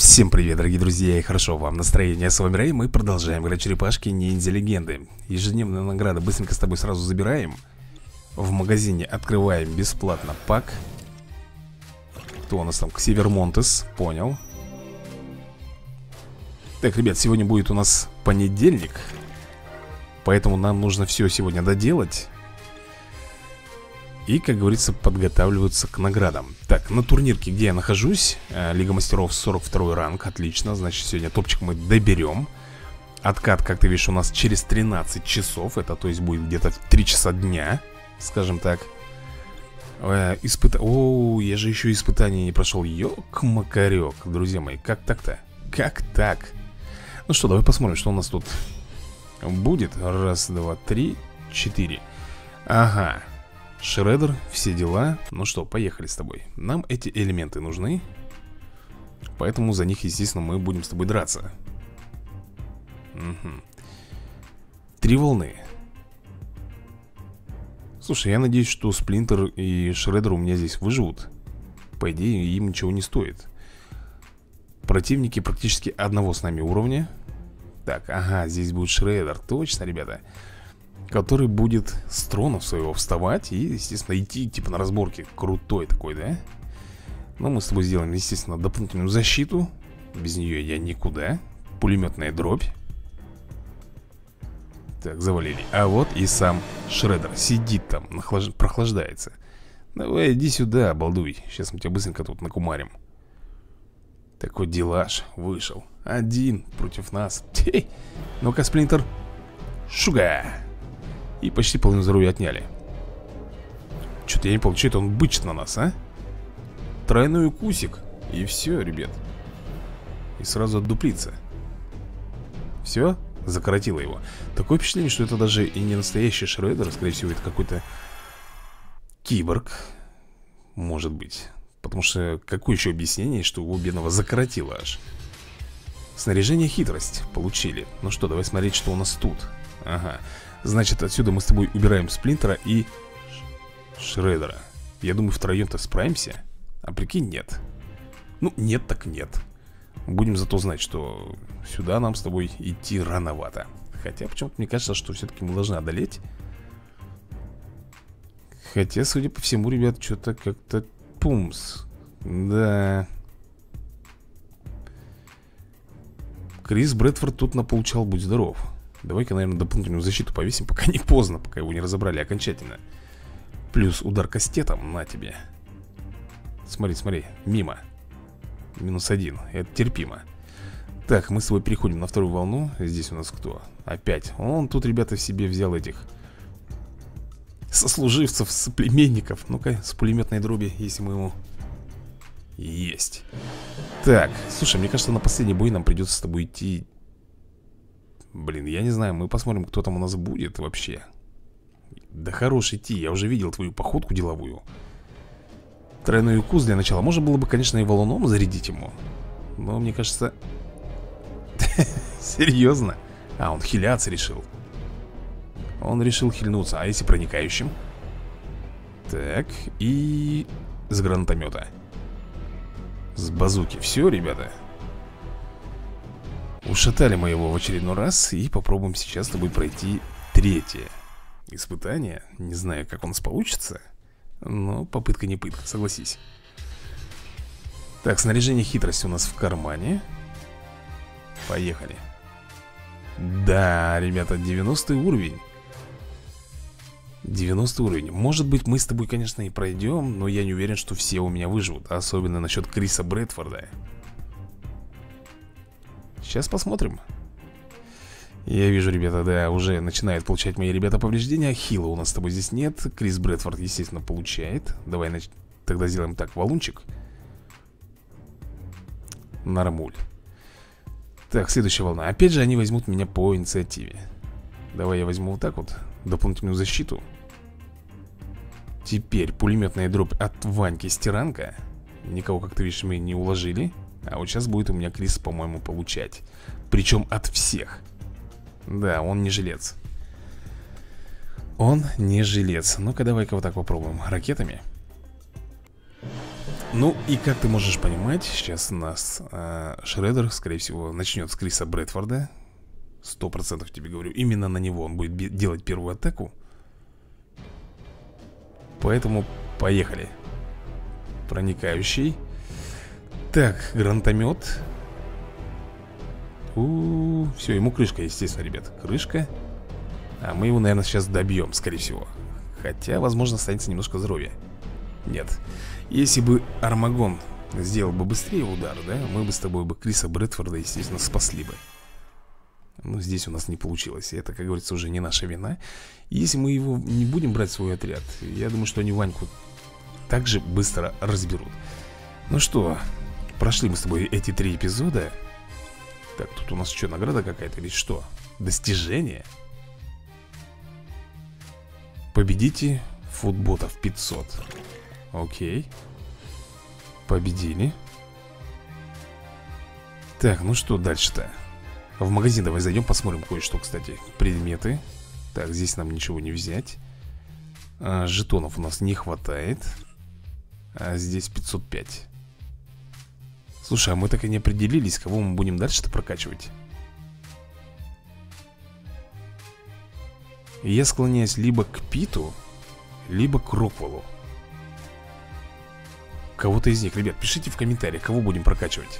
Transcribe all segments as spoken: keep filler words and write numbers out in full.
Всем привет, дорогие друзья, и хорошо вам настроение. С вами Рэй, мы продолжаем играть черепашки ниндзя легенды. Ежедневная награда быстренько с тобой сразу забираем. В магазине открываем бесплатно пак. Кто у нас там? Ксивер Монтес, понял. Так, ребят, сегодня будет у нас понедельник, поэтому нам нужно все сегодня доделать. И, как говорится, подготавливаться к наградам. Так, на турнирке, где я нахожусь, Лига мастеров сорок второй ранг. Отлично, значит, сегодня топчик мы доберем. Откат, как ты видишь, у нас через тринадцать часов. Это, то есть, будет где-то в три часа дня, скажем так. э, Испыта... О, я же еще испытание не прошел. Ёк-макарёк, друзья мои, как так-то? Как так? Ну что, давай посмотрим, что у нас тут будет. Раз, два, три, четыре. Ага. Шредер, все дела. Ну что, поехали с тобой. Нам эти элементы нужны, поэтому за них, естественно, мы будем с тобой драться. Угу. Три волны. Слушай, я надеюсь, что Сплинтер и Шредер у меня здесь выживут. По идее, им ничего не стоит. Противники практически одного с нами уровня. Так, ага, здесь будет Шредер. Точно, ребята. Который будет с трона своего вставать и, естественно, идти типа на разборки. Крутой такой, да? Но мы с тобой сделаем, естественно, дополнительную защиту. Без нее я никуда. Пулеметная дробь. Так, завалили. А вот и сам Шредер сидит там, нахлаж... прохлаждается. Давай, иди сюда, балдуй. Сейчас мы тебя быстренько тут накумарим. Такой делаж вышел. Один против нас. Ну-ка, Сплинтер. Шуга. И почти половину здоровья отняли. Что-то я не получаю, это он бычит на нас, а? Тройной укусик. И все, ребят. И сразу отдуплится. Все, закоротило его. Такое впечатление, что это даже и не настоящий Шредер. Скорее всего, это какой-то киборг. Может быть. Потому что какое еще объяснение, что его бедного закоротило аж. Снаряжение хитрость получили. Ну что, давай смотреть, что у нас тут. Ага. Значит, отсюда мы с тобой убираем Сплинтера и Шредера. Я думаю, втроем-то справимся. А прикинь, нет. Ну, нет так нет. Будем зато знать, что сюда нам с тобой идти рановато. Хотя почему-то мне кажется, что все-таки мы должны одолеть. Хотя, судя по всему, ребят, что-то как-то пумс. Да. Крис Брэдфорд тут наполучал, будь здоров. Давай-ка, наверное, дополнительную защиту повесим, пока не поздно, пока его не разобрали окончательно. Плюс удар кастетом, на тебе. Смотри, смотри, мимо. Минус один, это терпимо. Так, мы с тобой переходим на вторую волну. Здесь у нас кто? Опять, он тут, ребята, в себе взял этих сослуживцев, соплеменников. Ну-ка, с пулеметной дроби, если мы ему... Есть. Так, слушай, мне кажется, на последний бой нам придется с тобой идти... Блин, я не знаю, мы посмотрим, кто там у нас будет вообще. Да хорош идти, я уже видел твою походку деловую. Тройной укус для начала. Можно было бы, конечно, и валуном зарядить ему. Но мне кажется... Серьезно? А, он хиляться решил. Он решил хильнуться. А если проникающим? Так, и... С гранатомета. С базуки. Все, ребята. Ушатали мы его в очередной раз. И попробуем сейчас с тобой пройти третье испытание. Не знаю, как у нас получится, но попытка не пытка, согласись. Так, снаряжение хитрости у нас в кармане. Поехали. Да, ребята, девяностый уровень. девяностый уровень. Может быть, мы с тобой, конечно, и пройдем, но я не уверен, что все у меня выживут. Особенно насчет Криса Брэдфорда. Сейчас посмотрим. Я вижу, ребята, да, уже начинают получать мои ребята повреждения. Хила у нас с тобой здесь нет. Крис Брэдфорд, естественно, получает. Давай нач... тогда сделаем так, валунчик. Нормуль. Так, следующая волна. Опять же они возьмут меня по инициативе. Давай я возьму вот так вот дополнительную защиту. Теперь пулеметная дробь от Ваньки Стиранка. Никого, как ты видишь, мы не уложили. А вот сейчас будет у меня Крис, по-моему, получать. Причем от всех. Да, он не жилец. Он не жилец. Ну-ка, давай-ка вот так попробуем. Ракетами. Ну и как ты можешь понимать, сейчас у нас э, Шреддер, скорее всего, начнет с Криса Брэдфорда. Сто процентов тебе говорю. Именно на него он будет делать первую атаку. Поэтому поехали. Проникающий. Так, гранатомет. У-у-у, все, ему крышка, естественно, ребят. Крышка. А мы его, наверное, сейчас добьем, скорее всего. Хотя, возможно, останется немножко здоровья. Нет. Если бы Армагон сделал бы быстрее удар, да, мы бы с тобой бы Криса Брэдфорда, естественно, спасли бы. Но здесь у нас не получилось. Это, как говорится, уже не наша вина. Если мы его не будем брать в свой отряд, я думаю, что они Ваньку также быстро разберут. Ну что, прошли мы с тобой эти три эпизода. Так, тут у нас что, награда какая-то или что? Достижение? Победите футботов пятьсот. Окей. Победили. Так, ну что дальше-то? В магазин давай зайдем, посмотрим кое-что, кстати. Предметы. Так, здесь нам ничего не взять. а, Жетонов у нас не хватает. А здесь пятьсот пять. Слушай, а мы так и не определились, кого мы будем дальше-то прокачивать. Я склоняюсь либо к Питу, либо к Роквеллу. Кого-то из них, ребят, пишите в комментариях, кого будем прокачивать.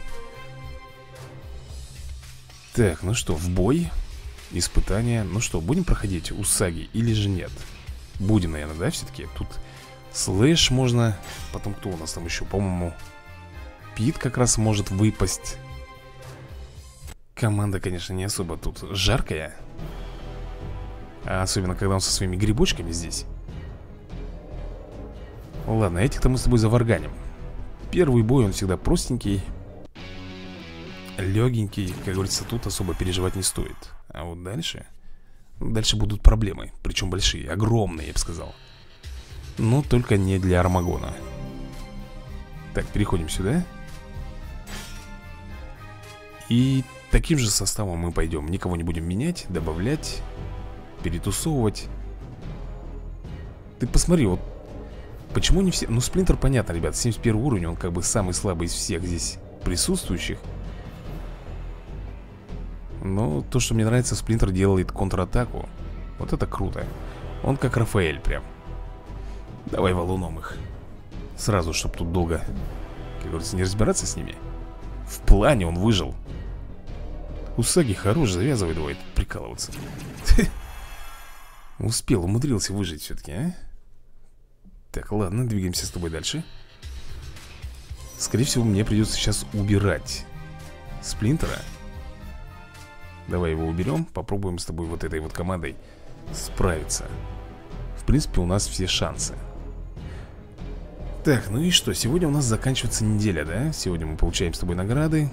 Так, ну что, в бой. Испытания. Ну что, будем проходить Усаги или же нет? Будем, наверное, да, все-таки? Тут Слэш можно. Потом кто у нас там еще, по-моему, Пит как раз может выпасть. Команда, конечно, не особо тут жаркая. А особенно, когда он со своими грибочками здесь. Ладно, этих-то мы с тобой заварганим. Первый бой, он всегда простенький, легенький, как говорится, тут особо переживать не стоит. А вот дальше, дальше будут проблемы. Причем большие, огромные, я бы сказал. Но только не для Армагона. Так, переходим сюда. И таким же составом мы пойдем. Никого не будем менять, добавлять, перетусовывать. Ты посмотри, вот почему не все... Ну, Сплинтер, понятно, ребят, семьдесят первый уровень, он как бы самый слабый из всех здесь присутствующих. Но то, что мне нравится, Сплинтер делает контратаку. Вот это круто. Он как Рафаэль прям. Давай валуном их. Сразу, чтобы тут долго, как говорится, не разбираться с ними. В плане он выжил. Усаги хорош, завязывай давай прикалываться. Успел, умудрился выжить все-таки, а? Так, ладно, двигаемся с тобой дальше. Скорее всего, мне придется сейчас убирать Сплинтера. Давай его уберем. Попробуем с тобой вот этой вот командой справиться. В принципе, у нас все шансы. Так, ну и что? Сегодня у нас заканчивается неделя, да? Сегодня мы получаем с тобой награды.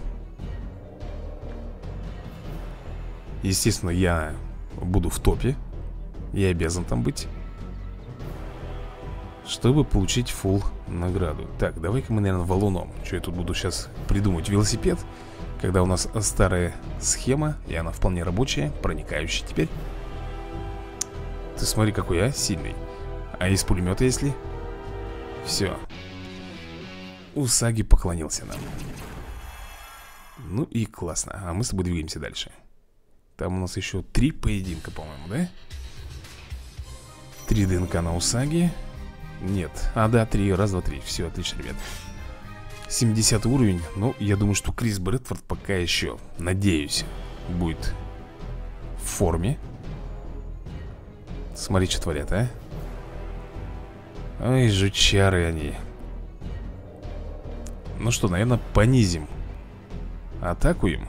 Естественно, я буду в топе. Я обязан там быть, чтобы получить фулл награду. Так, давай-ка мы, наверное, валуном. Что я тут буду сейчас придумать? Велосипед. Когда у нас старая схема, и она вполне рабочая, проникающая теперь. Ты смотри, какой я сильный. А из пулемета если? Все. Усаги поклонился нам. Ну и классно. А мы с тобой двигаемся дальше. Там у нас еще три поединка, по-моему, да? Три ДНК на Усаги. Нет, а да, три, раз, два, три. Все, отлично, ребят. семидесятый уровень. Ну, я думаю, что Крис Брэдфорд пока еще, надеюсь, будет в форме. Смотри, что творят, а. Ой, жучары они. Ну что, наверное, понизим атаку им.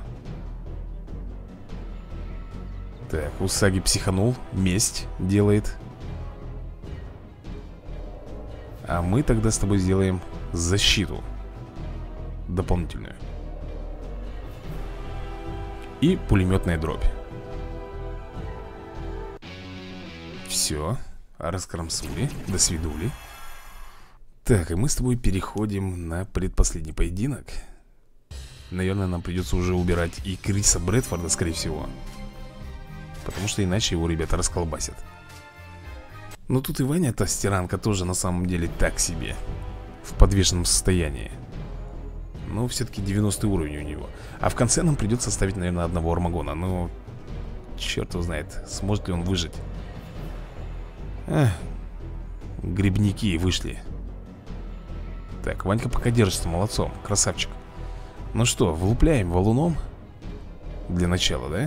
Так, Усаги психанул. Месть делает. А мы тогда с тобой сделаем защиту дополнительную. И пулеметная дробь. Все, раскромсули, досвидули. Так, и мы с тобой переходим на предпоследний поединок. Наверное, нам придется уже убирать и Криса Брэдфорда, скорее всего. Потому что иначе его ребята расколбасят. Но тут и Ваня-то стиранка тоже на самом деле так себе. в подвешенном состоянии. Но все-таки девяностый уровень у него. А в конце нам придется ставить, наверное, одного Армагона. Ну, черт его знает, сможет ли он выжить. Эх, грибники вышли. Так, Ванька пока держится молодцом, красавчик. Ну что, влупляем валуном. Для начала, да?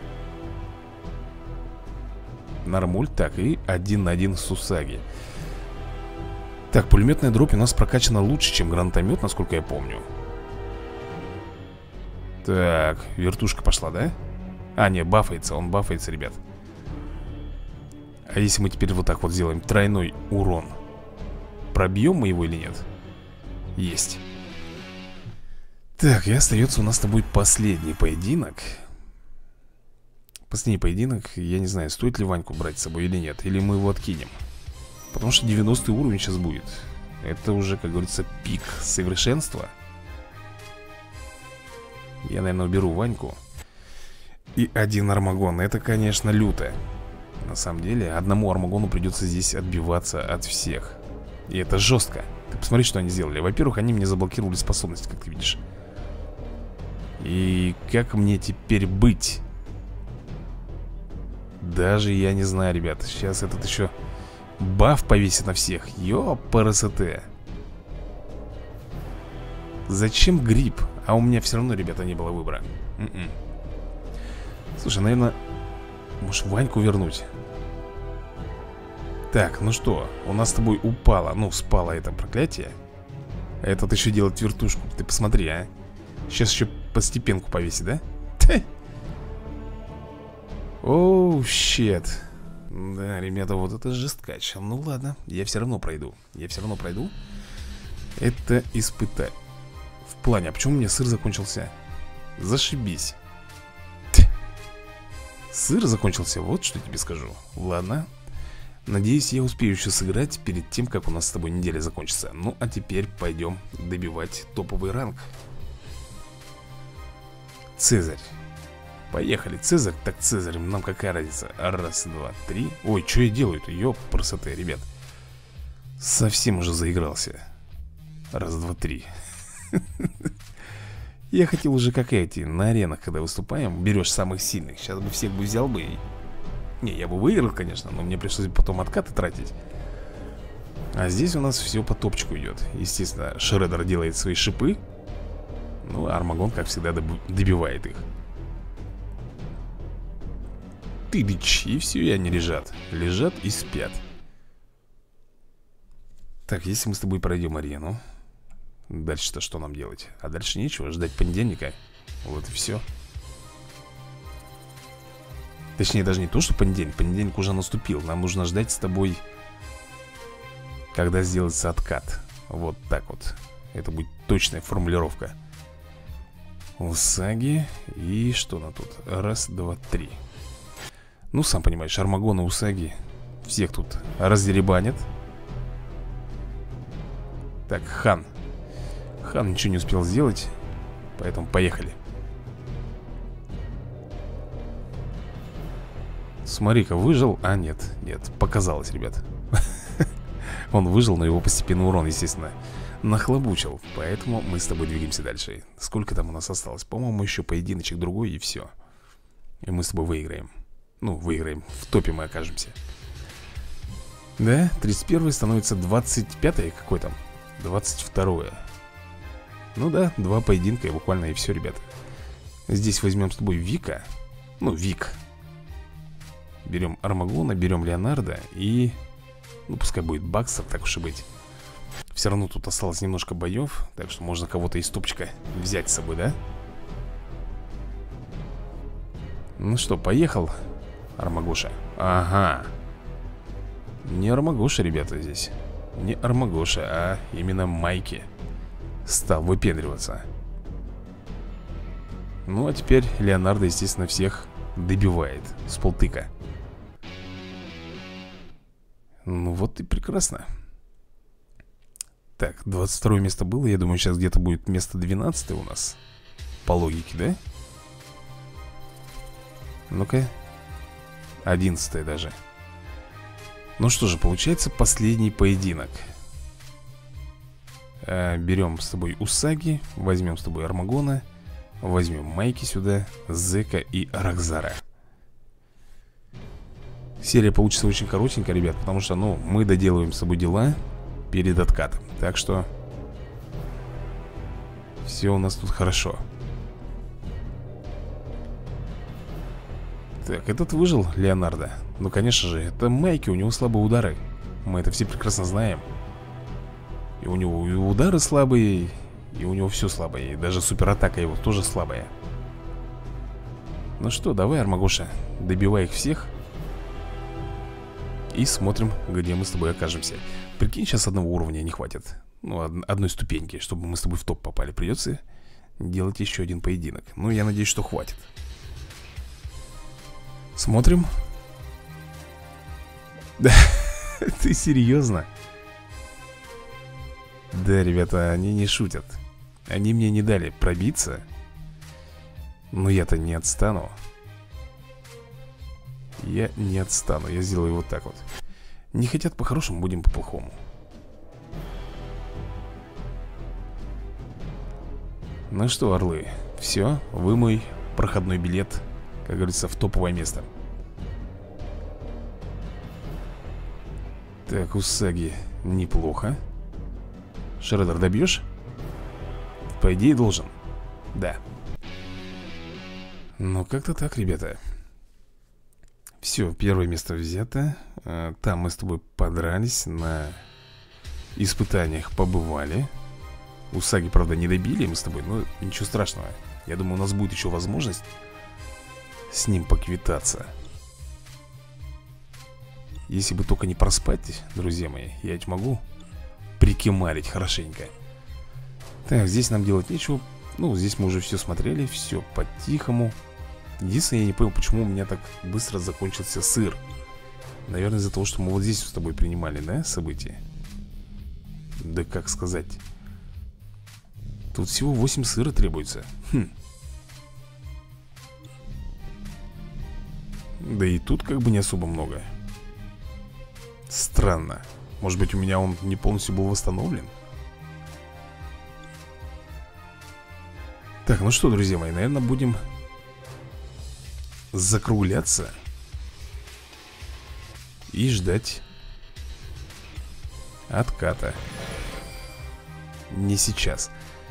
Нормуль, так, и один на один с Усаги. Так, пулеметная дробь у нас прокачана лучше, чем гранатомет, насколько я помню. Так, вертушка пошла, да? А, не, бафается, он бафается, ребят. А если мы теперь вот так вот сделаем тройной урон, пробьем мы его или нет? Есть. Так, и остается у нас с тобой последний поединок. Последний поединок, я не знаю, стоит ли Ваньку брать с собой или нет. Или мы его откинем. Потому что девяностый уровень сейчас будет. Это уже, как говорится, пик совершенства. Я, наверное, уберу Ваньку. И один Армагон. Это, конечно, люто. На самом деле, одному Армагону придется здесь отбиваться от всех. И это жестко. Ты посмотри, что они сделали. Во-первых, они мне заблокировали способность, как ты видишь. И как мне теперь быть? Даже я не знаю, ребят. Сейчас этот еще баф повесит на всех. Ёпарасоте. Зачем гриб? А у меня все равно, ребята, не было выбора. М-м. Слушай, наверное, может, Ваньку вернуть? Так, ну что, у нас с тобой упало, ну, спало это проклятие. А этот еще делает вертушку. Ты посмотри, а. Сейчас еще постепенку повесит, да? Оу, щет. Да, ребята, вот это жесткач. Ну ладно, я все равно пройду. Я все равно пройду. Это испытать. В плане, а почему у меня сыр закончился? Зашибись. Сыр закончился, вот что тебе скажу. Ладно. Надеюсь, я успею еще сыграть перед тем, как у нас с тобой неделя закончится. Ну, а теперь пойдем добивать топовый ранг. Цезарь. Поехали, Цезарь, так Цезарь, нам какая разница? Раз, два, три. Ой, что я делаю-то? Ёпрсоте, ребят. Совсем уже заигрался. Раз, два, три. Я хотел уже, как эти, на аренах, когда выступаем, берешь самых сильных. Сейчас бы всех бы взял бы и... Не, я бы выиграл, конечно, но мне пришлось бы потом откаты тратить. А здесь у нас все по топчику идет. Естественно, Шреддер делает свои шипы. Ну, а Армагон, как всегда, добивает их. Тыдыч, и все, и они лежат. Лежат и спят. Так, если мы с тобой пройдем арену, дальше-то что нам делать? А дальше нечего, ждать понедельника. Вот и все. Точнее, даже не то, что понедельник. Понедельник уже наступил. Нам нужно ждать с тобой, когда сделается откат. Вот так вот. Это будет точная формулировка. Усаги. И что на тут? Раз, два, три. Ну, сам понимаешь, Армагон и Усаги всех тут раздеребанят. Так, Хан. Хан ничего не успел сделать. Поэтому поехали. Смотри-ка, выжил. А, нет, нет, показалось, ребят. Он выжил, но его постепенно урон, естественно, нахлобучил. Поэтому мы с тобой двигаемся дальше. Сколько там у нас осталось? По-моему, еще поединочек другой, и все. И мы с тобой выиграем. Ну, выиграем, в топе мы окажемся. Да, тридцать первое становится двадцать пятое. Какой там? двадцать второе. Ну да, два поединка и буквально и все, ребята. Здесь возьмем с тобой Вика. Ну, Вик. Берем Армагона, берем Леонардо и... Ну, пускай будет Бакстер, так уж и быть. Все равно тут осталось немножко боев. Так что можно кого-то из топчика взять с собой, да? Ну что, поехал Армагоша. Ага. Не Армагоша, ребята, здесь. Не Армагоша, а именно Майки стал выпендриваться. Ну, а теперь Леонардо, естественно, всех добивает с полтыка. Ну вот и прекрасно. Так, двадцать второе место было. Я думаю, сейчас где-то будет место двенадцатое у нас. По логике, да? Ну-ка. одиннадцатое даже. Ну что же, получается последний поединок. э, Берем с тобой Усаги, возьмем с тобой Армагона, возьмем Майки сюда, Зека и Рокзара. Серия получится очень коротенькая, ребят, потому что, ну, мы доделываем с собой дела перед откатом. Так что все у нас тут хорошо. Так, этот выжил, Леонардо. Ну, конечно же, это Майки, у него слабые удары. Мы это все прекрасно знаем. И у него и удары слабые, и у него все слабое. И даже суператака его тоже слабая. Ну что, давай, Армагоша, добивай их всех. И смотрим, где мы с тобой окажемся. Прикинь, сейчас одного уровня не хватит. Ну, од одной ступеньки, чтобы мы с тобой в топ попали. Придется делать еще один поединок. Ну, я надеюсь, что хватит. Смотрим. Да, ты серьезно? Да, ребята, они не шутят. Они мне не дали пробиться. Но я-то не отстану. Я не отстану, я сделаю вот так вот. Не хотят по-хорошему, будем по-плохому. Ну что, орлы, все, вы мой проходной билет, как говорится, в топовое место. Так, Усаги, неплохо. Шредер, добьешь? По идее должен. Да. Ну, как-то так, ребята. Все, первое место взято. Там мы с тобой подрались, на испытаниях побывали. Усаги, правда, не добили мы с тобой, но ничего страшного. Я думаю, у нас будет еще возможность с ним поквитаться. Если бы только не проспать, друзья мои, я ведь могу прикимарить хорошенько. Так, здесь нам делать нечего. Ну, здесь мы уже все смотрели, все по-тихому. Единственное, я не понял, почему у меня так быстро закончился сыр. Наверное, из-за того, что мы вот здесь с тобой принимали, да, события? Да как сказать? Тут всего восемь сыра требуется. Хм. Да и тут как бы не особо много. Странно. Может быть, у меня он не полностью был восстановлен? Так, ну что, друзья мои, наверное, будем закругляться и ждать отката. Не сейчас.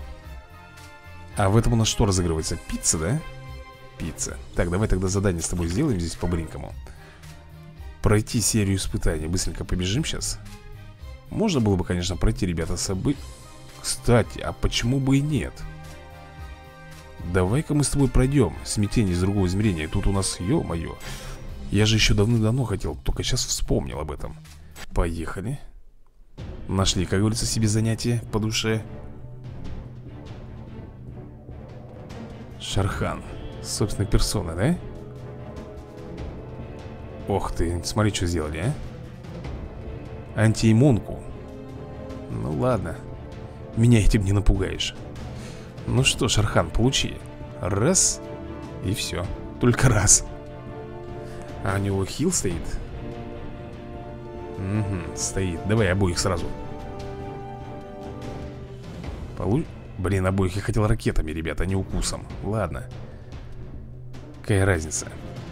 А в этом у нас что разыгрывается? Пицца, да? Пицца. Так, давай тогда задание с тобой сделаем здесь по-бринкому. Пройти серию испытаний. Быстренько побежим сейчас. Можно было бы, конечно, пройти, ребята, собы... Кстати, а почему бы и нет? Давай-ка мы с тобой пройдем смятение из другого измерения. Тут у нас, ё-моё, я же еще давно-давно хотел, только сейчас вспомнил об этом. Поехали. Нашли, как говорится, себе занятие по душе. Шархан собственной персоной, да? Ох ты, смотри, что сделали, а? Антиимунку. Ну ладно, меня этим не напугаешь. Ну что, Шархан, получи. Раз. И все. Только раз. А у него хил стоит? Угу, стоит. Давай обоих сразу. Полу... Блин, обоих я хотел ракетами, ребята, а не укусом. Ладно. Какая разница?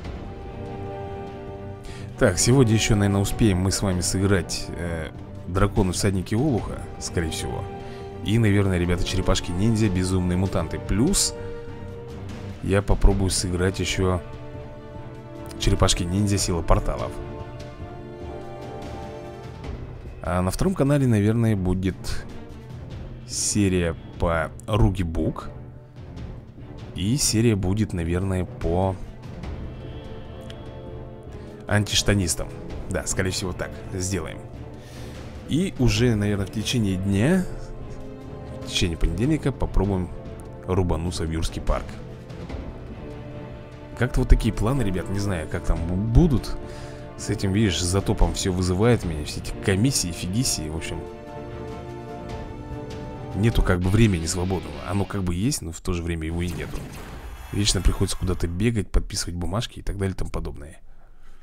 Так, сегодня еще, наверное, успеем мы с вами сыграть э, Драконы всадники Олуха, скорее всего. И, наверное, ребята, черепашки-ниндзя, безумные мутанты. Плюс я попробую сыграть еще черепашки-ниндзя, сила порталов. А на втором канале, наверное, будет серия по Руги Бук. И серия будет, наверное, по антиштанистам. Да, скорее всего, так сделаем. И уже, наверное, в течение дня, в течение понедельника попробуем рубануться в Юрский парк. Как-то вот такие планы, ребят, не знаю, как там будут. С этим, видишь, с затопом все вызывает меня. Все эти комиссии, фигисии, в общем. Нету как бы времени свободного. Оно как бы есть, но в то же время его и нету. Вечно приходится куда-то бегать, подписывать бумажки и так далее и тому подобное.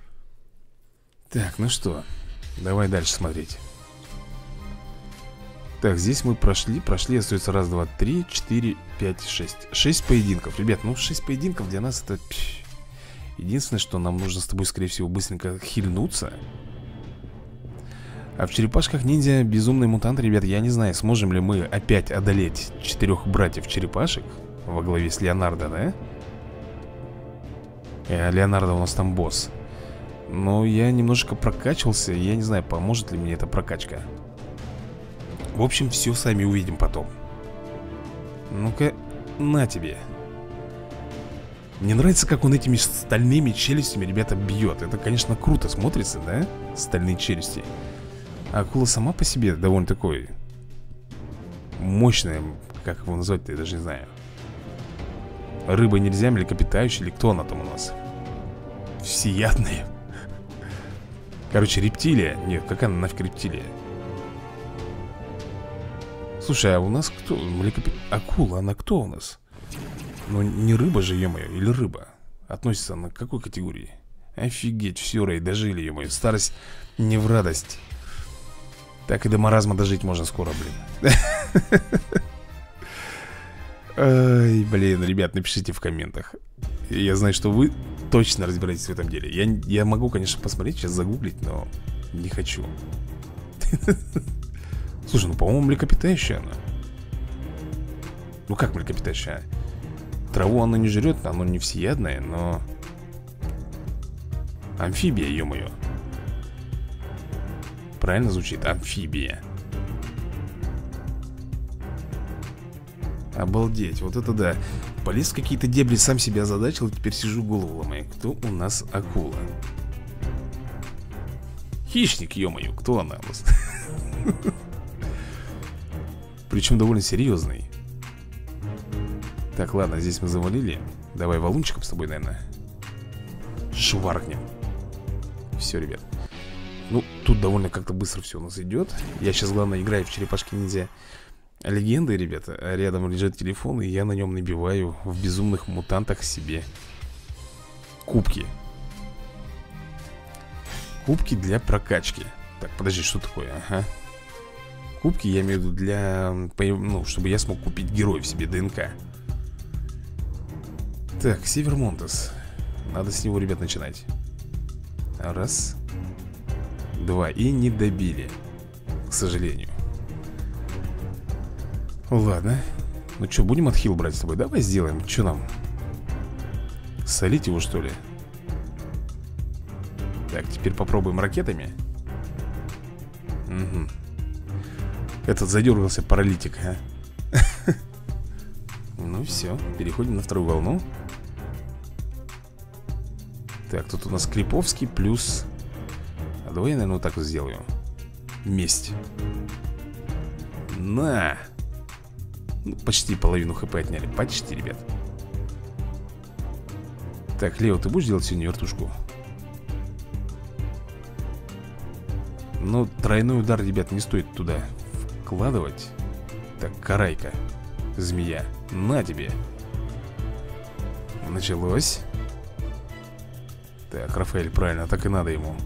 Так, ну что, давай дальше смотреть. Так, здесь мы прошли, прошли, остается раз, два, три, четыре, пять, шесть. Шесть поединков, ребят, ну шесть поединков для нас это... Пш. Единственное, что нам нужно с тобой, скорее всего, быстренько хильнуться. А в черепашках ниндзя безумный мутант, ребят, я не знаю, сможем ли мы опять одолеть четырех братьев-черепашек во главе с Леонардо, да? Э, Леонардо у нас там босс. Но я немножечко прокачивался, я не знаю, поможет ли мне эта прокачка. В общем, все сами увидим потом. Ну-ка, на тебе. Мне нравится, как он этими стальными челюстями, ребята, бьет. Это, конечно, круто смотрится, да? Стальные челюсти. А акула сама по себе довольно такой мощная. Как его назвать-то, я даже не знаю. Рыба нельзя, млекопитающая, или кто она там у нас? Всеядная. Короче, рептилия. Нет, какая она нафиг рептилия? Слушай, а у нас кто? Млекопи... Акула, она кто у нас? Ну, не рыба же, ё-моё, или рыба? Относится она к какой категории? Офигеть, все, Рэй, дожили, ё-моё. Старость не в радость. Так и до маразма дожить можно скоро, блин. Ай, блин, ребят, напишите в комментах. Я знаю, что вы точно разбираетесь в этом деле. Я, я могу, конечно, посмотреть, сейчас загуглить, но не хочу. Слушай, ну, по-моему, млекопитающая она. Ну, как млекопитающая? Траву она не жрет, она не всеядная, но... Амфибия, ё-моё. Правильно звучит? Амфибия. Обалдеть, вот это да. Полез в какие-то дебри, сам себя озадачил, и теперь сижу, голову ломаю. Кто у нас акула? Хищник, ё-моё, кто она у нас? Причем довольно серьезный. Так, ладно, здесь мы завалили. Давай валунчиком с тобой, наверное, шваркнем. Все, ребят. Ну, тут довольно как-то быстро все у нас идет. Я сейчас, главное, играю в черепашки-ниндзя легенды, ребята. А рядом лежит телефон, и я на нем набиваю в безумных мутантах себе кубки. Кубки для прокачки. Так, подожди, что такое? Ага. Кубки, я имею в виду для... Ну, чтобы я смог купить героев себе, ДНК. Так, Север Монтес. Надо с него, ребят, начинать. Раз. Два. И не добили, к сожалению. Ладно. Ну что, будем отхил брать с тобой? Давай сделаем. Что нам? Солить его, что ли? Так, теперь попробуем ракетами. Угу. Этот задергался паралитик, а? Ну все, переходим на вторую волну. Так, тут у нас Криповский плюс... А давай я, наверное, вот так вот сделаю. Месть. На! Ну, почти половину хп отняли. Почти, ребят. Так, Лео, ты будешь делать сегодня вертушку? Ну, тройной удар, ребят, не стоит туда вкладывать. Так, карайка. Змея. На тебе. Началось. Так, Рафаэль, правильно, так и надо ему.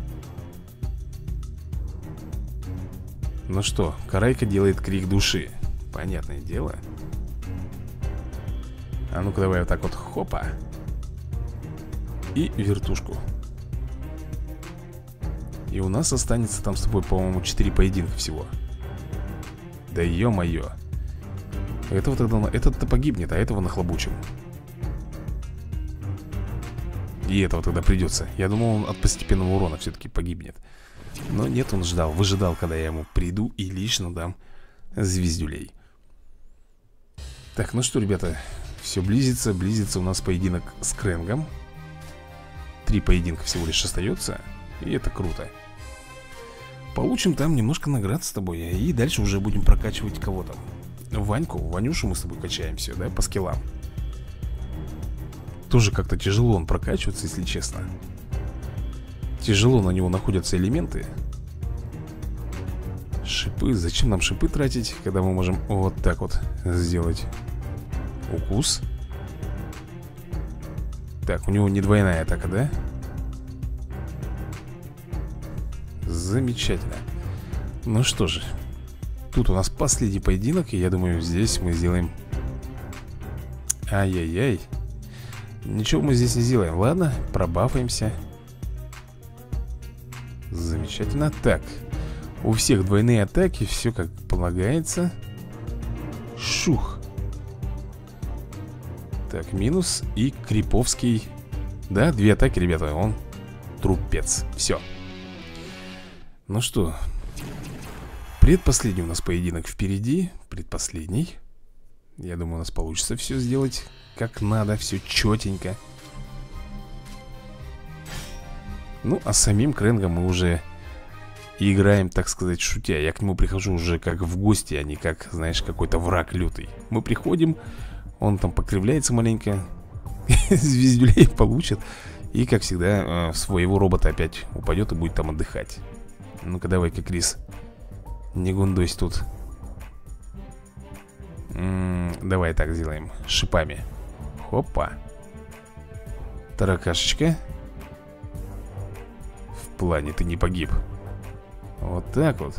Ну что, карайка делает крик души. Понятное дело. А ну-ка давай вот так вот, хопа. И вертушку. И у нас останется там с тобой, по-моему, четыре поединка всего. Да ё-моё. Этого тогда, этот-то погибнет, а этого нахлобучим. И этого тогда придется. Я думал, он от постепенного урона все-таки погибнет. Но нет, он ждал, выжидал, когда я ему приду и лично дам звездюлей. Так, ну что, ребята, все близится, близится у нас поединок с Крэнгом. Три поединка всего лишь остается. И это круто. Получим там немножко наград с тобой. И дальше уже будем прокачивать кого там. Ваньку, Ванюшу мы с тобой качаем все, да, по скиллам. Тоже как-то тяжело он прокачивается, если честно. Тяжело на него находятся элементы. Шипы, зачем нам шипы тратить, когда мы можем вот так вот сделать укус. Так, у него не двойная атака, да? Замечательно. Ну что же, тут у нас последний поединок. И я думаю, здесь мы сделаем... Ай-яй-яй. Ничего мы здесь не сделаем. Ладно, пробафаемся. Замечательно. Так, у всех двойные атаки. Все как полагается. Шух. Так, минус. И Криповский. Да, две атаки, ребята. Он трупец. Все. Ну что, предпоследний у нас поединок впереди. Предпоследний. Я думаю, у нас получится все сделать как надо, все четенько. Ну, а с самим Крэнгом мы уже играем, так сказать, шутя. Я к нему прихожу уже как в гости, а не как, знаешь, какой-то враг лютый. Мы приходим, он там покривляется маленько, звездюлей получит. И, как всегда, в своего робота опять упадет и будет там отдыхать. Ну-ка, давай-ка, Крис, не гундось тут. М-м, давай так сделаем, шипами. Хопа. Таракашечка. В плане ты не погиб. Вот так вот.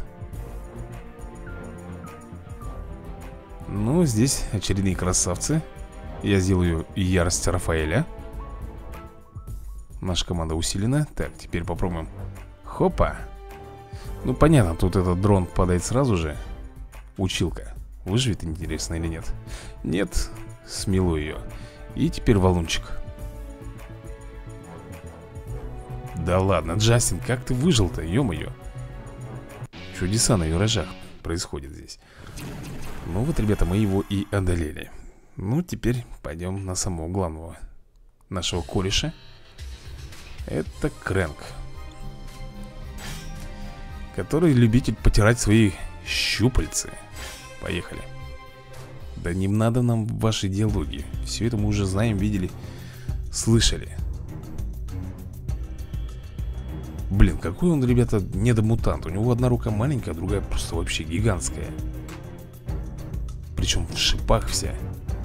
Ну, здесь очередные красавцы. Я сделаю ярость Рафаэля. Наша команда усилена. Так, теперь попробуем. Хопа. Ну, понятно, тут этот дрон падает сразу же. Училка. Выживет, интересно, или нет? Нет, смело ее. И теперь валунчик. Да ладно, Джастин, как ты выжил-то, ё-моё. Чудеса на виражах происходят здесь. Ну вот, ребята, мы его и одолели. Ну, теперь пойдем на самого главного нашего кореша. Это Крэнг, который любитель потирать свои щупальцы. Поехали. Да не надо нам ваши диалоги. Все это мы уже знаем, видели, слышали. Блин, какой он, ребята, недомутант. У него одна рука маленькая, а другая просто вообще гигантская. Причем в шипах вся.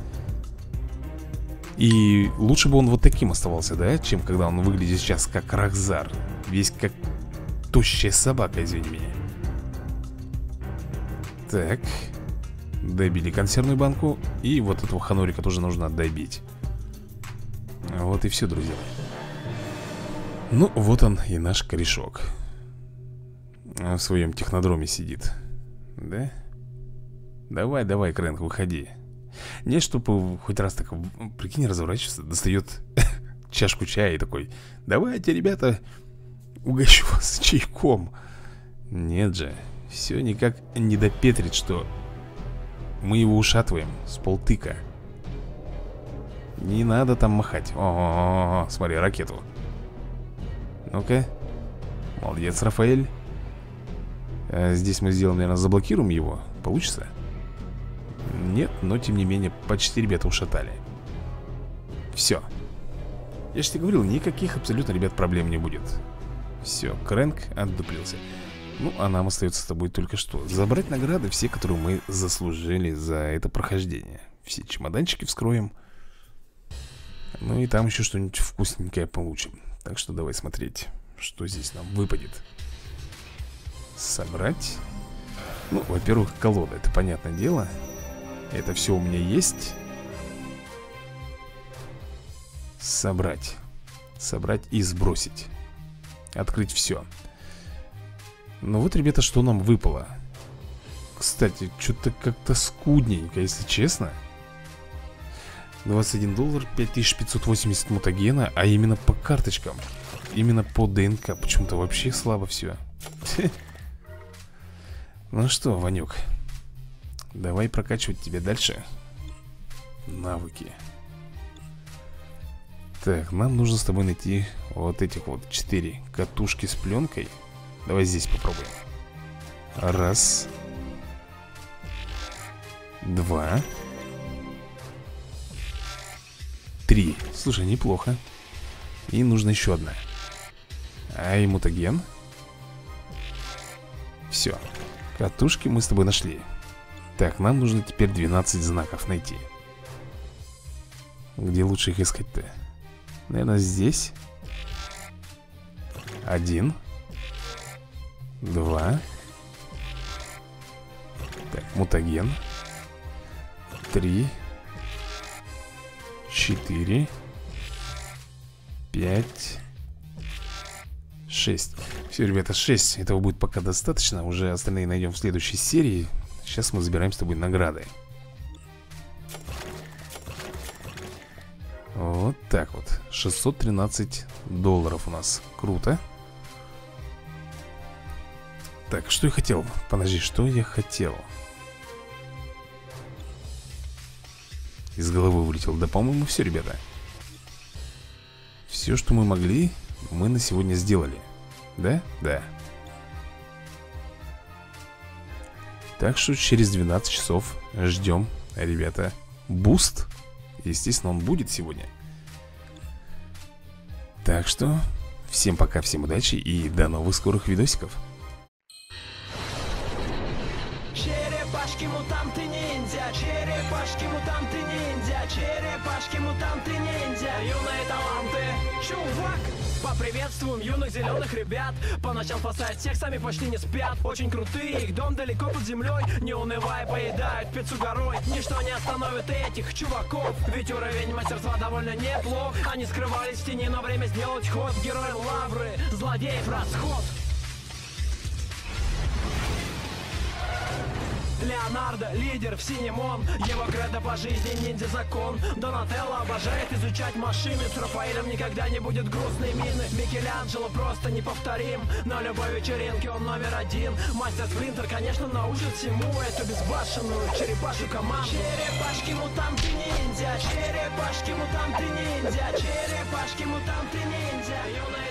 И лучше бы он вот таким оставался, да, чем когда он выглядит сейчас как Рахзар. Весь как тощая собака, извини меня. Так. Добили консервную банку. И вот этого Ханорика тоже нужно добить. Вот и все, друзья. Ну, вот он и наш корешок. В своем технодроме сидит. Да? Давай, давай, Крэнг, выходи. Не, чтобы хоть раз так, прикинь, разворачивается, достает чашку чая и такой: давайте, ребята, угощу вас чайком. Нет же, все никак не допетрит, что мы его ушатываем с полтыка. Не надо там махать. О, -о, -о, -о смотри, ракету. Ну-ка. Молодец, Рафаэль. а Здесь мы сделаем, наверное, заблокируем его. Получится? Нет, но тем не менее почти ребята ушатали. Все. Я же тебе говорил, никаких абсолютно, ребят, проблем не будет. Все, Крэнг отдуплился. Ну, а нам остается с тобой только что забрать награды, все, которые мы заслужили за это прохождение. Все чемоданчики вскроем. Ну и там еще что-нибудь вкусненькое получим. Так что давай смотреть, что здесь нам выпадет. Собрать. Ну, во-первых, колода, это понятное дело. Это все у меня есть. Собрать. Собрать и сбросить. Открыть все. Ну вот, ребята, что нам выпало. Кстати, что-то как-то скудненько, если честно. двадцать один доллар, пять тысяч пятьсот восемьдесят мутагена. А именно по карточкам. Именно по ДНК. Почему-то вообще слабо все. Ну что, Ванюк, давай прокачивать тебя дальше. Навыки. Так, нам нужно с тобой найти вот этих вот четыре катушки с пленкой. Давай здесь попробуем. Раз. Два. Три. Слушай, неплохо. И нужна еще одна. Ай, мутаген. Все. Катушки мы с тобой нашли. Так, нам нужно теперь двенадцать знаков найти. Где лучше их искать-то? Наверное, здесь. Один. Два. Так, мутаген. Три. Четыре. Пять. Шесть. Все, ребята, шесть. Этого будет пока достаточно. Уже остальные найдем в следующей серии. Сейчас мы забираем с тобой награды. Вот так вот. шестьсот тринадцать долларов у нас. Круто. Так, что я хотел? Подожди, что я хотел? Из головы вылетел. Да, по-моему, все, ребята. Все, что мы могли, мы на сегодня сделали. Да? Да. Так что через двенадцать часов ждем, ребята, буст. Естественно, он будет сегодня. Так что всем пока, всем удачи и до новых скорых видосиков. Черепашки мутанты ниндзя, черепашки мутанты ниндзя, черепашки мутанты ниндзя, юные таланты, чувак. Поприветствуем юных зеленых ребят. По ночам спасают всех, сами почти не спят. Очень крутые, их дом далеко под землей. Не унывая, поедают пиццу горой. Ничто не остановит этих чуваков, ведь уровень мастерства довольно неплох. Они скрывались в тени, но время сделать ход. Герои лавры, злодеев расход. Леонардо, лидер в синем он. Его кредо по жизни ниндзя закон. Донателло обожает изучать машины. С Рафаэлем никогда не будет грустной мины. Микеланджело просто неповторим. На любой вечеринке он номер один. Мастер Сплинтер, конечно, научит всему эту безбашенную черепашью команду. Черепашки мутанты ниндзя, черепашки мутанты ниндзя, черепашки мутанты ниндзя, юные